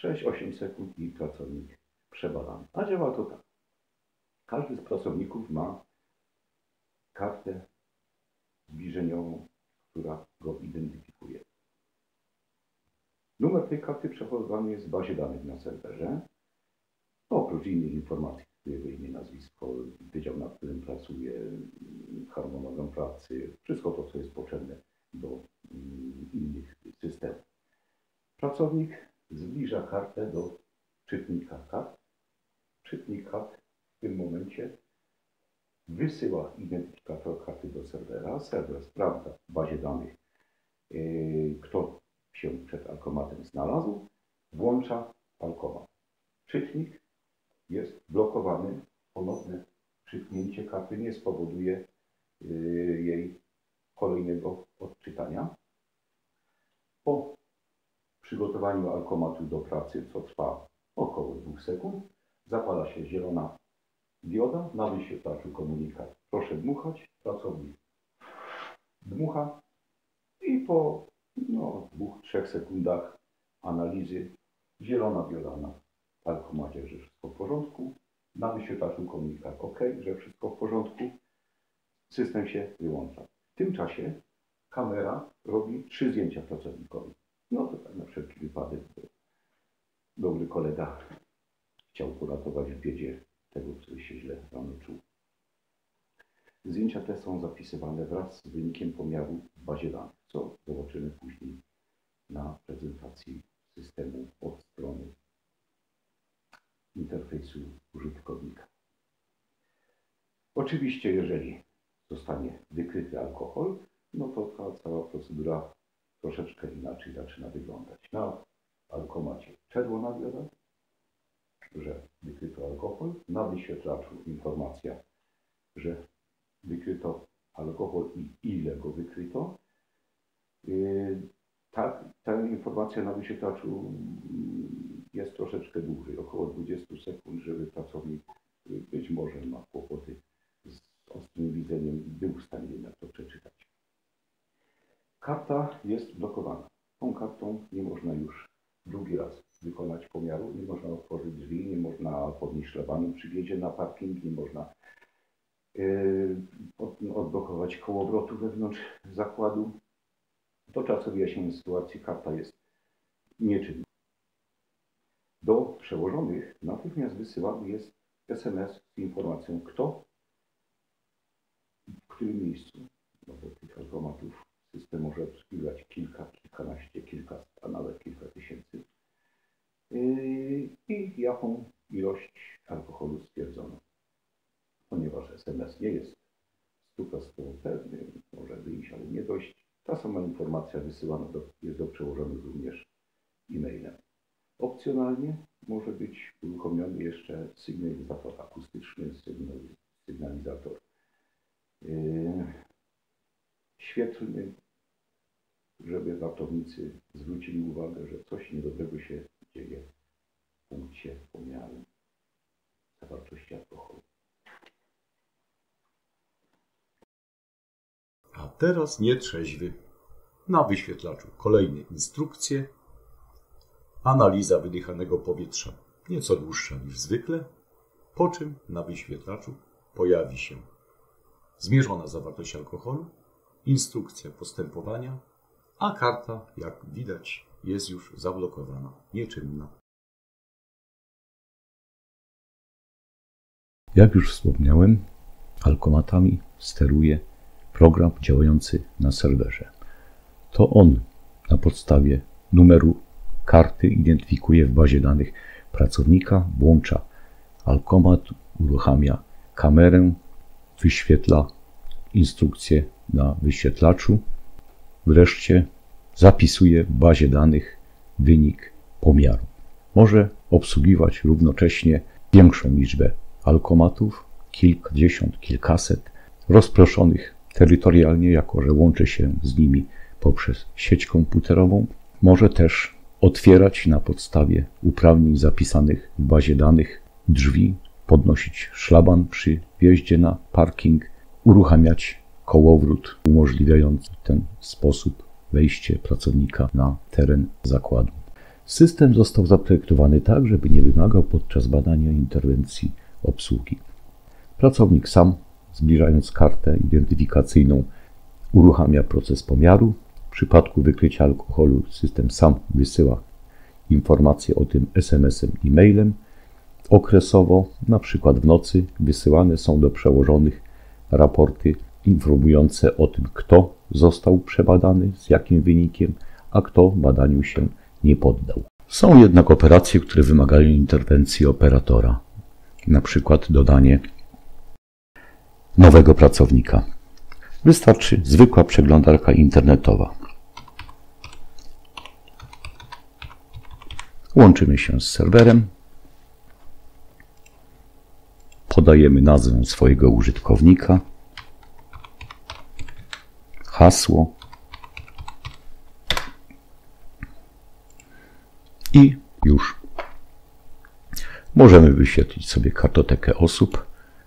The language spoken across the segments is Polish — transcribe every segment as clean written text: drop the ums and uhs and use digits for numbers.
6-8 sekund i pracownik przebadany. A działa to tak. Każdy z pracowników ma kartę zbliżeniową, która go identyfikuje. Numer tej karty przechowywany jest w bazie danych na serwerze. Oprócz innych informacji, jego imię, nazwisko, wydział, na którym pracuje, harmonogram pracy, wszystko to, co jest potrzebne do innych systemów. Pracownik zbliża kartę do czytnika kart. Czytnik kart w tym momencie wysyła identyfikator karty do serwera. Serwer sprawdza w bazie danych, kto się przed alkomatem znalazł, włącza alkomat. Czytnik jest blokowany. Ponowne przytknięcie karty nie spowoduje jej kolejnego odczytania. Po przygotowaniu alkomatu do pracy, co trwa około 2 sekund, zapala się zielona dioda na wyświetlaczu komunikat. Proszę dmuchać, pracownik dmucha i po 2-3 sekundach analizy zielona dioda na alkomacie, że wszystko w porządku, na wyświetlaczu komunikat OK, że wszystko w porządku, system się wyłącza. W tym czasie kamera robi 3 zdjęcia pracownikowi. No to tak na wszelki wypadek, bo dobry kolega chciał poratować w biedzie tego, który się źle rano czuł. Zdjęcia te są zapisywane wraz z wynikiem pomiaru w bazie danych, co zobaczymy później na prezentacji systemu od strony interfejsu użytkownika. Oczywiście, jeżeli zostanie wykryty alkohol, no to ta cała procedura troszeczkę inaczej zaczyna wyglądać. Na alkomacie czerwona dioda, że wykryto alkohol. Na wyświetlaczu informacja, że wykryto alkohol i ile go wykryto. Ta informacja na wyświetlaczu jest troszeczkę dłużej, około 20 sekund, żeby pracownik, być może ma kłopoty z ostrym widzeniem, był w stanie jednak to przeczytać. Karta jest blokowana. Tą kartą nie można już drugi raz wykonać pomiaru, nie można otworzyć drzwi, nie można podnieść szlabanu przy wjeździe na parking, nie można odblokować kołowrotu wewnątrz zakładu. Do czasu wyjaśnienia sytuacji karta jest nieczynna. Do przełożonych natychmiast wysyłany jest SMS z informacją, kto w którym miejscu, no bo tych alkomatów system może obsługiwać kilka, kilkanaście, kilkaset, a nawet kilka tysięcy. I jaką ilość alkoholu stwierdzono. Ponieważ SMS nie jest 100% pewny, może wyjść, ale nie dość. Ta sama informacja wysyłana jest do przełożonych również e-mailem. Opcjonalnie może być uruchomiony jeszcze sygnalizator akustyczny, sygnalizator świetlny, żeby ratownicy zwrócili uwagę, że coś niedobrego się dzieje w punkcie pomiaru zawartości alkoholu. A teraz nietrzeźwy. Na wyświetlaczu kolejne instrukcje. Analiza wydychanego powietrza nieco dłuższa niż zwykle, po czym na wyświetlaczu pojawi się zmierzona zawartość alkoholu, instrukcja postępowania, a karta, jak widać, jest już zablokowana, nieczynna. Jak już wspomniałem, alkomatami steruje program działający na serwerze. To on na podstawie numeru karty identyfikuje w bazie danych pracownika, włącza alkomat, uruchamia kamerę, wyświetla instrukcje na wyświetlaczu, wreszcie zapisuje w bazie danych wynik pomiaru. Może obsługiwać równocześnie większą liczbę alkomatów, kilkadziesiąt, kilkaset, rozproszonych terytorialnie, jako że łączy się z nimi poprzez sieć komputerową. Może też otwierać na podstawie uprawnień zapisanych w bazie danych drzwi, podnosić szlaban przy wjeździe na parking, uruchamiać kołowrót umożliwiający w ten sposób wejście pracownika na teren zakładu. System został zaprojektowany tak, żeby nie wymagał podczas badania interwencji obsługi. Pracownik sam, zbliżając kartę identyfikacyjną, uruchamia proces pomiaru. W przypadku wykrycia alkoholu system sam wysyła informacje o tym SMS-em i mailem. Okresowo, na przykład w nocy, wysyłane są do przełożonych raporty informujące o tym, kto został przebadany, z jakim wynikiem, a kto badaniu się nie poddał. Są jednak operacje, które wymagają interwencji operatora, na przykład dodanie nowego pracownika. Wystarczy zwykła przeglądarka internetowa. Łączymy się z serwerem. Podajemy nazwę swojego użytkownika, hasło i już. Możemy wyświetlić sobie kartotekę osób,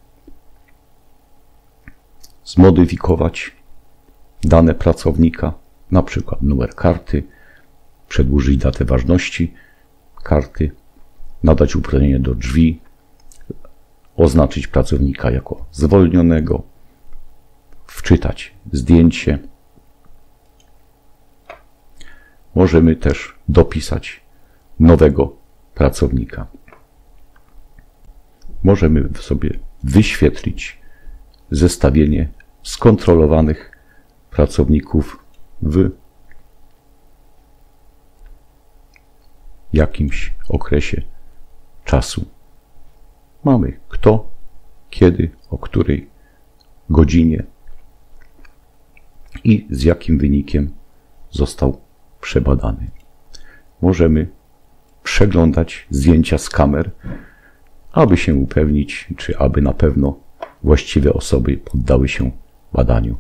zmodyfikować dane pracownika, na przykład numer karty, przedłużyć datę ważności karty, nadać uprawnienie do drzwi, oznaczyć pracownika jako zwolnionego, wczytać zdjęcie. Możemy też dopisać nowego pracownika. Możemy sobie wyświetlić zestawienie skontrolowanych pracowników w jakimś okresie czasu. Mamy kto, kiedy, o której godzinie i z jakim wynikiem został przebadany. Możemy przeglądać zdjęcia z kamer, aby się upewnić, czy aby na pewno właściwe osoby poddały się badaniu.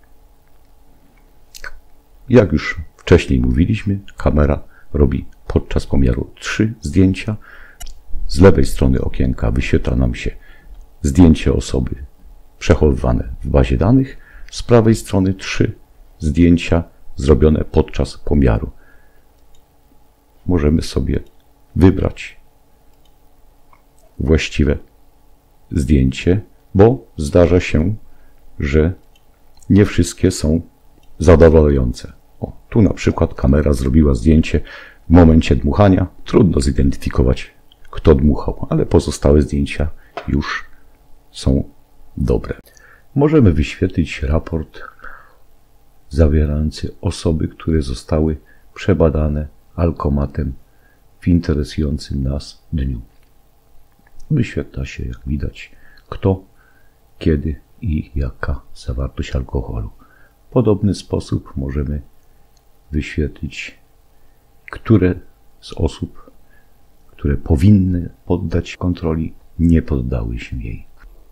Jak już wcześniej mówiliśmy, kamera robi podczas pomiaru 3 zdjęcia. Z lewej strony okienka wyświetla nam się zdjęcie osoby przechowywane w bazie danych. Z prawej strony 3 zdjęcia zrobione podczas pomiaru. Możemy sobie wybrać właściwe zdjęcie, bo zdarza się, że nie wszystkie są zadowalające. Tu na przykład kamera zrobiła zdjęcie w momencie dmuchania. Trudno zidentyfikować, kto dmuchał, ale pozostałe zdjęcia już są dobre. Możemy wyświetlić raport zawierający osoby, które zostały przebadane alkomatem w interesującym nas dniu. Wyświetla się, jak widać, kto, kiedy i jaka zawartość alkoholu. W podobny sposób możemy wyświetlić, które z osób, które powinny poddać kontroli, nie poddały się jej.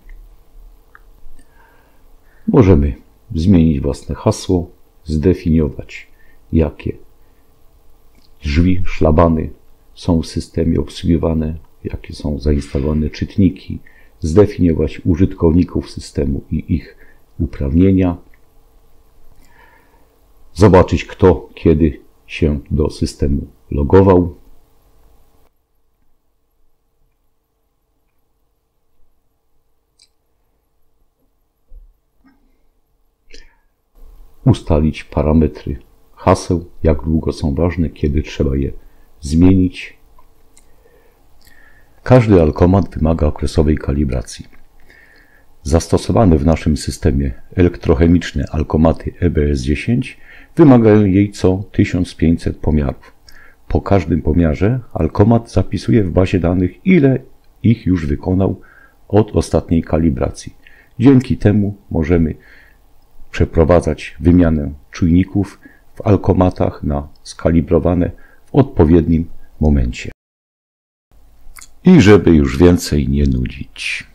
Możemy zmienić własne hasło, zdefiniować, jakie drzwi, szlabany są w systemie obsługiwane, jakie są zainstalowane czytniki, zdefiniować użytkowników systemu i ich uprawnienia, zobaczyć, kto kiedy się do systemu logował, ustalić parametry haseł, jak długo są ważne, kiedy trzeba je zmienić. Każdy alkomat wymaga okresowej kalibracji. Zastosowane w naszym systemie elektrochemiczne alkomaty EBS-10 wymagają jej co 1500 pomiarów. Po każdym pomiarze alkomat zapisuje w bazie danych, ile ich już wykonał od ostatniej kalibracji. Dzięki temu możemy przeprowadzać wymianę czujników w alkomatach na skalibrowane w odpowiednim momencie. I żeby już więcej nie nudzić.